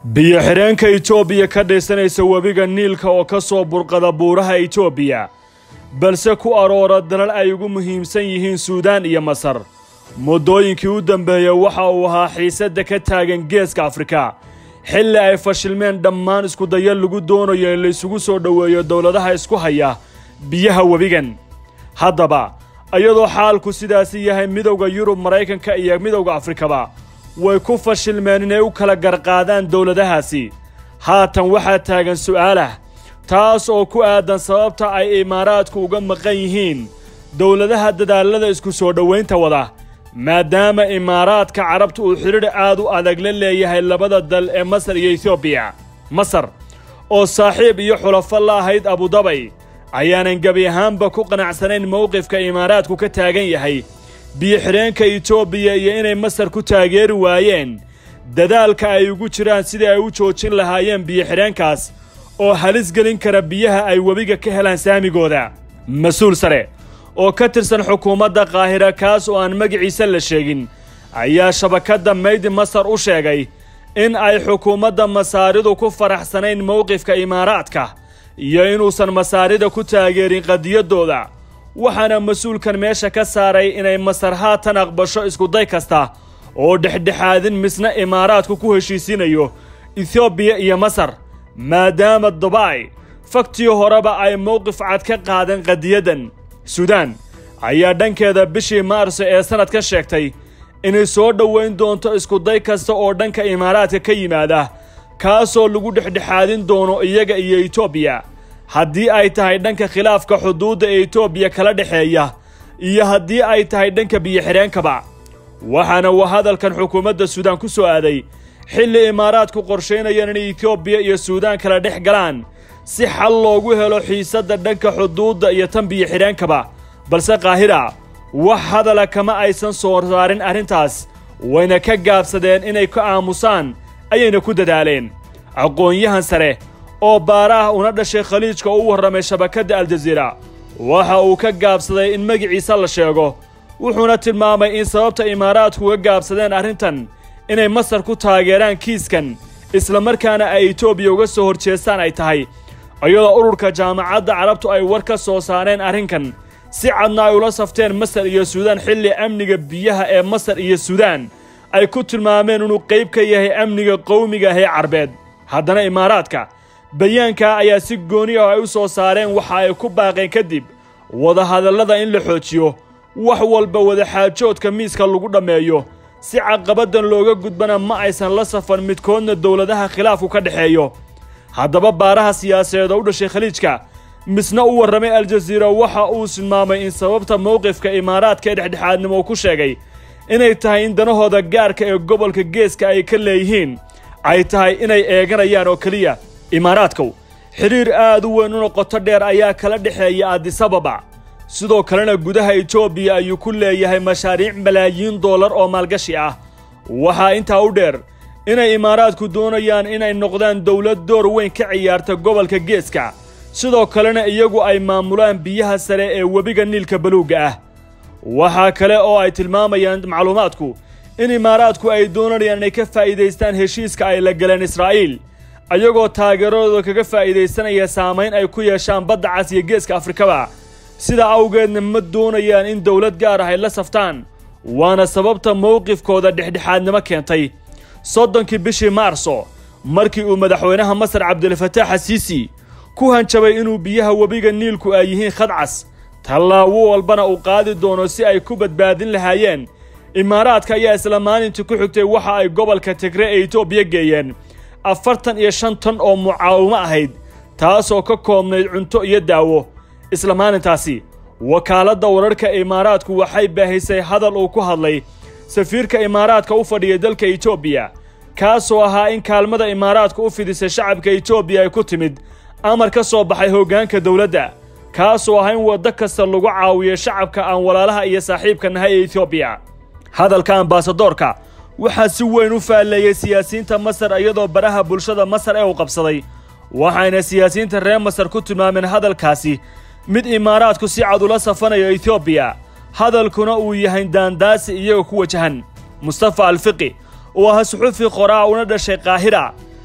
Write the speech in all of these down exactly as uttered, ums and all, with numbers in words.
biyo-xireenka Itoobiya ka dhaysanaysa webiga Niilka oo ka soo burqada buuraha Itoobiya balse ku aroora dalal ay ugu muhiimsan yihiin Suudaan iyo Masar muddooyinkii u dambeeyay waxa uu ahaa xiisadda ka taagan geeska Afrika xilli ay fashilmeen dhammaan isku dayal lagu doonayo in la isugu soo dhaweeyo dawladaha isku haya biyaha webigan haddaba ayadoo xaalku sidaasi yahay midowga Yurub Mareykanka iyo midowga Afrikaba way ku fashilmeen inay u kala garqaadaan dawladahaasi haatan waxa taagan su'aalaha taas oo ku aadan sababta ay imaaraadku uga maqan yihiin dawladaha dadaalada isku soo dhaweynta wada maadaama imaaraadka carabtu uu xiriir aad u adag la leeyahay labada dal ee Masar iyo Itoobiya Masar oo saaxiib iyo xulafo la ahayd Abu Dhabi ayaanan gabi ahaanba ku qanacsanayn mowqifka imaaraadku ka taagan yahay biyo-xireenka Itoobiya iyo inay Masar ku taageeri waayeen dadaalka ay ugu jiraan sidii ay u joojin lahaayeen biyo-xireenkaas oo halis gelin kara biyaha ay webiga ka helaan saamigooda mas'uul sare oo ka tirsan xukuumadda Qaahira kaas oo aan magaciisa la sheegin ayaa shabakadda Made Masar u sheegay in ay xukuumadda Masaaridu ku faraxsanayn mowqifka imaaraadka iyo inuusan Masaarida ku taageerin qadiyadooda waxaana mas'uulkan meesha ka saaray inay Masar haatan aqbasho isku day kasta oo dhexdhexaadin misna imaaraadku ku heshiisinayo Itoobiya iyo Masar maadaama Dubai faktii horeba ay mowqif cad ka qaadan qadiyadan Suudaan ayaa dhankeeda bishii Maarso ee sanadka sheegtay inay soo dhaweyn doonto isku day kasta oo dhanka imaaraadka ka yimaada kaasoo lagu dhexdhexaadin doono iyaga iyo Itoobiya haddii ay tahay dhanka khilaafka xuduudda ee Itoobiya kala dhaxeeya iyo haddii ay tahay dhanka biyo-xireenkaba waxaana uu hadalkan xukuumadda Suudaan ku soo aaday xilli imaaraadku qorsheynayaan in Itoobiya iyo Suudaan kala dhex galaan si xal loogu helo xiisadda dhanka xuduudda iyo tan biyo-xireenkaba balse Qaahira wax hadala kama aysan soo saarin arrintaas wayna ka gaabsadeen inay ka aamusaan ayayna ku dadaaleen aqoon-yahan sare oo baaraha una dhashay khaliijka u warramay shabakadda Al Jazeera waxa uu ka gaabsaday in magaciisa la sheego wuxuuna tilmaamay in sababta imaaraadku uga gaabsadeen arrintan inay Masar ku taageeraan kiiskan isla markaana ay Itoobiya uga soo horjeestaan ay tahay ayadoo ururka jaamacadda carabtu ay war ka soo saareen arrinkan si cadna ay ula safteen Masar iyo Suudaan xilli amniga biyaha ee Masar iyo Suudaan ay ku tilmaameen inuu qayb ka yahay amniga qowmiga ee Carbeed haddana imaaraadka bayaanka ayaa si gooni ah ay u soo saareen waxa ay ku baaqeen kadib wada hadallada in la xoojiyo wax walba wada xaajoodka miiska lagu dhameeyo si caqabadan looga gudbana ma aysan la safan midkoodna dawladaha khilaafku ka dhaxeeyo haddaba baaraha siyaasadeed u dhashay khaliijka misna u warramay Al Jazeera waxa uu tilmaamay in sababta mowqifka imaaraadka ee dhexdhexaadnimo ku sheegay inay tahay in danahooda gaarka ee gobolka geeska ay ka leeyihiin ay tahay inay eeganayaan oo kaliya imaaraadku xiriir aad u weyn oo qoto dheer ayaa kala dhaxeeya Addis Ababa sidoo kalena gudaha Itoobiya ayuu ku leeyahay mashaariic malaayiin dollar oo maalgashi ah waxa inta u dheer inay imaaraadku doonayaan inay noqdaan dawlad door weyn ka ciyaarta gobolka geeska sidoo kalena iyagu ay maamulaan biyaha sare ee webiga Niilka baluuga ah waxa kale oo ay tilmaamayaan macluumaadku in imaaraadku ay doonayaan inay ka faa'iideystaan heshiiska ay la galeen Israa'iil ayagoo taageeradooda kaga faa'iideysanaya saameyn ay ku yeeshaan badda cas iyo geeska Afrikaba sida awgeedna ma doonayaan in dawlad gaar ah ay la saftaan waana sababta mowqifkooda dhexdhexaadnimo keentay soddonkii bishii Maarso markii uu madaxweynaha Masar Cabdul Fattah al-Siisi ku hanjabay inuu biyaha webiga Niilku ay yihiin khadcas tallaabo walbana uu qaadi doono si ay ku badbaadin lahaayeen imaaraadka ayaa isla maalintii ku xigtay waxa ay gobolka Tigray ee Itoobiya geeyeen afartan iyo shan tan oo mucaawimo ahayd taasoo ka koobnayd cunto iyo daawo isla maalintaasi wakaaladda wararka imaaraadku waxay baahisay hadal uu ku hadlay safiirka imaaraadka u fadhiya dalka Itoobiya kaasoo ahaa in kaalmada imaaraadka u fidisay shacabka Itoobiya ay ku timid amar ka soo baxay hoggaanka dawladda kaasoo ahaa in waddo kasta lagu caawiyo shacabka aan walaalaha iyo saaxiibka nahay ee Itoobiya hadalka ambaasadoorka waxaa si weyn u faalayay siyaasiyiinta Masar iyadoo baraha bulshada Masar ee uu qabsaday waxayna siyaasiyiinta reer Masar ku tilmaameen hadalkaasi mid imaaraadku si cad ula safanayo Itoobiya hadalkuna uu yahay daandaasi iyaga ku wajahan Mustafa Al-Fiqi oo ah suxufi qoraa una dhashay Qaahira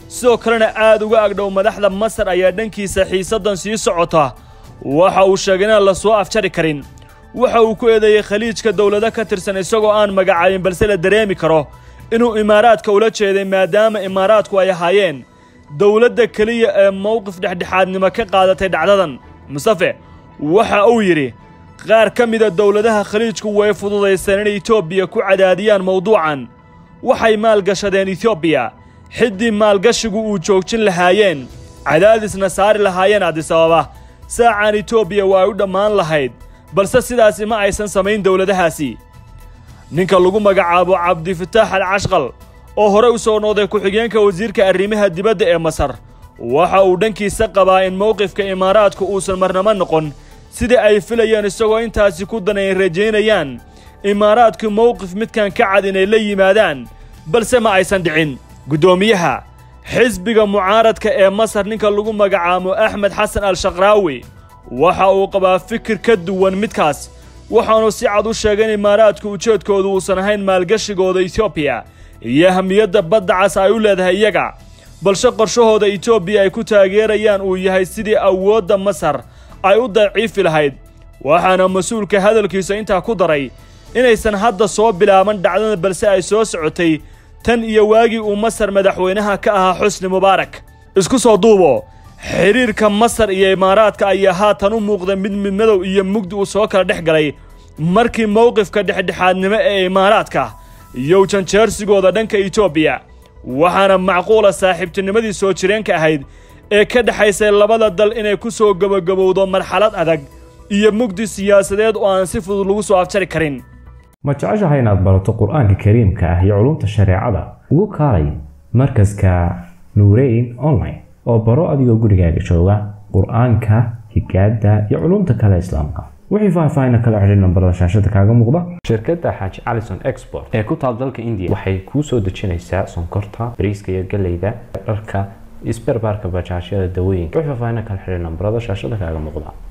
sidoo kalena aad uga agdhow madaxda Masar ayaa dhankiisa xiisadan sii socota waxa uu sheegay in la soo afjari karin waxa uu ku eedeeyay khaliijka dawladda ka tirsan isagoo aan magacaabin balse la dareemi karo inuu imaaraadka ula jeeday maadaama imaaraadku ay ahaayeen dawladda kaliya ee mowqif dhexdhexaadnimo ka qaadatay dhacdadan Mustafa waxa uu yiri qaar ka mid ah dawladaha khaliijku way fududeysteen in Itoobiya ku cadaadiyaan mowduucan waxay maalgashadeen Itoobiya xiddi maalgashigu uu joojin lahaayeen cadaadisna saari lahaayeen Addis Ababa saacan Itoobiya waa u dhamaan lahayd balse sidaas ma aysan samayn dawladahaasi ninka lagu magacaabo Cabdi Fataax al-Ashqal oo hore u soo noqday ku-xigeenka wasiirka arrimaha dibadda ee Masar waxa uu dhankiisa qabaa in mowqifka imaaraadku uusan marnaba noqon sidii ay filayeen isagoo intaasi ku danay rajeynayaan imaaraadku mowqif midkan ka cad inay la yimaadaan balse ma aysan dhicin gudoomiyaha xisbiga mucaaradka ee Masar ninka lagu magacaabo Axmed Xasan al-Shaqraawi waxa uu qabaa fikir ka duwan midkaas waxaanu si cad u sheegay in imaaraadku ujeedkoodu uusan ahayn maalgashigooda Itoobiya iyo ahmiyadda badda cas ay u leedahay iyaga balse qorshahooda Itoobiya ay ku taageerayaan uu yahay sidii awoodda Masar ay u daciifi lahayd waxaana mas'uulka hadalkiisa intaa ku daray inaysan hadda soo bilaaban dhacdada balse ay soo socotay tan iyo waagii uu Masar madaxweynaha ka ahaa Xusni Mubaarak isku soo duubo xiriirka Masar iyo imaaraadka ayaa haatan u muuqda mid midmadow iyo mugdi u soo kala dhex galay markii mowqifka dhexdhexaadnimo ee imaaraadka iyo janjeersigooda dhanka Itoobiya waxaana macquula saaxiibtinimadii soo jireenka ahayd ee ka dhaxaysay labada dal inay ku soo gabagabowdo marxalad adag iyo mugdi siyaasadeed oo aan si fudud lagu soo afjari karin ma jeceshahay inaad barato quraanka kariimka ah iyo culumta shariicada ugu kaalay markaska Nuurayn online oo baro adigoo gurigaaga jooga quraanka higaada iyo culumta kale islaamka wixii faahfaahin kala xiriir nambarada shaashada kaaga muuqda shirkadda Xaaji Alison Export ee ku taal dalka India waxay ku soo dejinaysaa sonkorta bariiska iyo galeyda dharka isbarbaarka bajaajyada dawooyinka wixii faahfaahin kala xiriir nambarada shaashada kaaga muuqda